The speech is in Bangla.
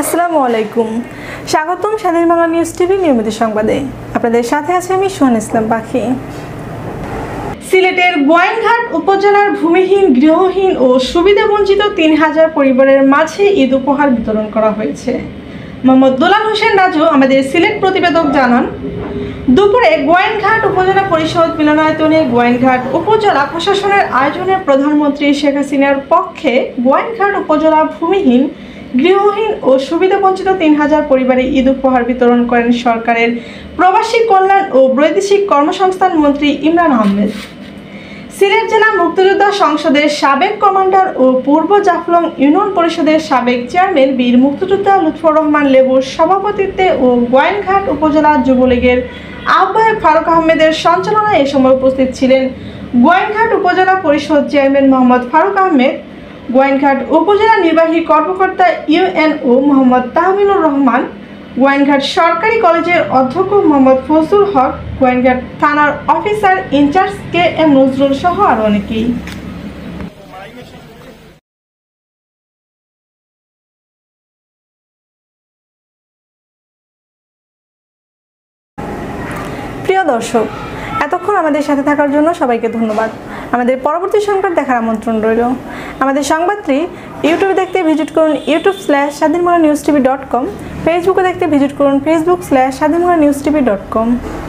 আসসালামু আলাইকুম। স্বাগতম স্বাধীন বাংলা নিউজ টিভি নিয়মিত সংবাদে। আপনাদের সাথে আছে আমি সোহান ইসলাম পাখি। সিলেটের গোয়াইনঘাট উপজেলার ভূমিহীন, গৃহহীন ও সুবিধাবঞ্চিত ৩,০০০ পরিবারের মাঝে ঈদ উপহার বিতরণ করা হয়েছে। মোহাম্মদ দুলাল হোসেন রাজু আমাদের সিলেট প্রতিবেদক জানান, দুপুরে গোয়াইনঘাট উপজেলা পরিষদ মিলনায়তনে গোয়াইনঘাট উপজেলা প্রশাসনের আয়োজনে প্রধানমন্ত্রী শেখ হাসিনার পক্ষে গোয়াইনঘাট উপজেলা ভূমিহীন, গৃহহীন ও সুবিধাবঞ্চিত ৩,০০০ পরিবারে ঈদ উপহার বিতরণ করেন সরকারের প্রবাসী কল্যাণ ও বৈদেশিক কর্মসংস্থান মন্ত্রী ইমরান আহমেদ। সিলেট জেলা মুক্তিযোদ্ধা সংসদের সাবেক কমান্ডার ও পূর্ব জাফলং ইউনিয়ন পরিষদের সাবেক চেয়ারম্যান বীর মুক্তিযোদ্ধা লুৎফর রহমান লেবুর সভাপতিত্বে ও গোয়াইনঘাট উপজেলা যুবলীগের আহ্বায়ক ফারুক আহমেদের সঞ্চালনায় এ সময় উপস্থিত ছিলেন গোয়াইনঘাট উপজেলা পরিষদ চেয়ারম্যান মোহাম্মদ ফারুক আহমেদ, গোয়াইনঘাট উপজেলা নির্বাহী কর্মকর্তা ইউএনও মোহাম্মদ তাহমিনুর রহমান, গোয়াইনঘাট সরকারি কলেজের অধ্যক্ষ মোহাম্মদ ফজলুল হক, গোয়াইনঘাট থানার officer incharge K M Nazrul সহ আরও অনেকেই। প্রিয় দর্শক, এতক্ষণ আমাদের সাথে থাকার জন্য সবাইকে ধন্যবাদ। আমাদের পরবর্তী সংবাদ দেখার আমন্ত্রণ রইল। আমাদের সংবাদটি ইউটিউবে দেখতে ভিজিট করুন youtube/স্বাধীনবাংলানিউজটিভি.com, ফেসবুকে দেখতে ভিজিট করুন facebook/স্বাধীনবাংলানিউজটিভি.com।